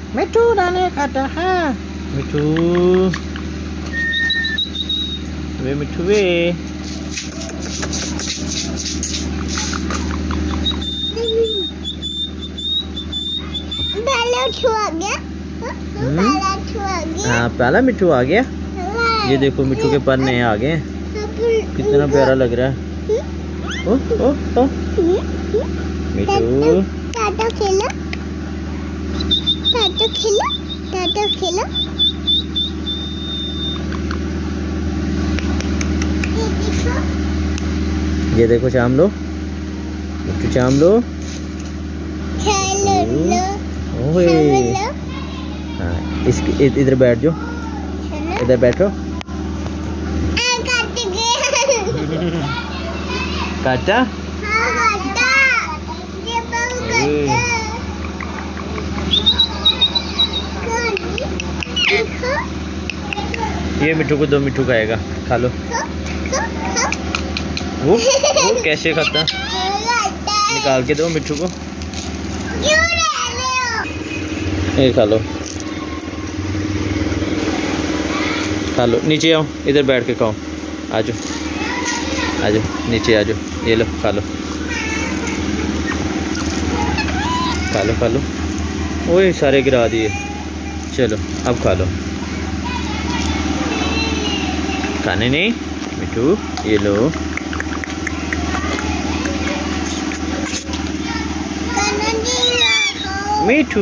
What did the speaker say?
मिठू दाने खाता है। मिठू वे मिठू वे। मिठू आ गया। हाँ पहला मिठू आ गया। ये देखो मिठू के पर नए आ गए। कितना प्यारा लग रहा है। ओ ओ ओ मिठू टाटा खेलो, टाटा खेलो, टाटा खेलो। ये देखो चाम लो, मिठू चाम लो। ओए हाँ इसकी इधर बैठ जाओ, इधर बैठो। काटा ये मिठू को दो, मिठू खाएगा। खा लो। वो कैसे खाता, निकाल के दो मिठू को। ये खा लो, खा लो। नीचे आओ, इधर बैठ के खाओ। आजो आजो नीचे आजो। ये लो खा लो, खा लो, खा लो। ओए सारे गिरा दिए। चलो अब खा लो। खाने नहीं मिठू, ये लो। मिठू